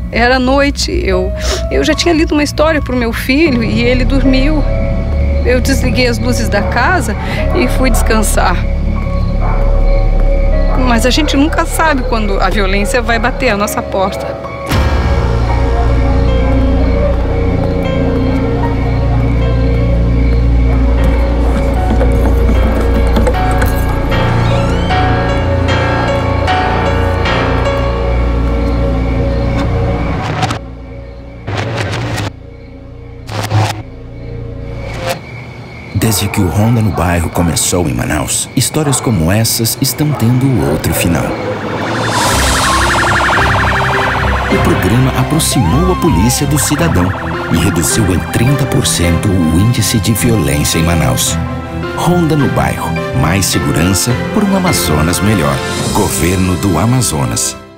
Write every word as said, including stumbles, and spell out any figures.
Era noite, eu, eu já tinha lido uma história para o meu filho e ele dormiu. Eu desliguei as luzes da casa e fui descansar. Mas a gente nunca sabe quando a violência vai bater a nossa porta. Desde que o Ronda no Bairro começou em Manaus, histórias como essas estão tendo outro final. O programa aproximou a polícia do cidadão e reduziu em trinta por cento o índice de violência em Manaus. Ronda no Bairro. Mais segurança por um Amazonas melhor. Governo do Amazonas.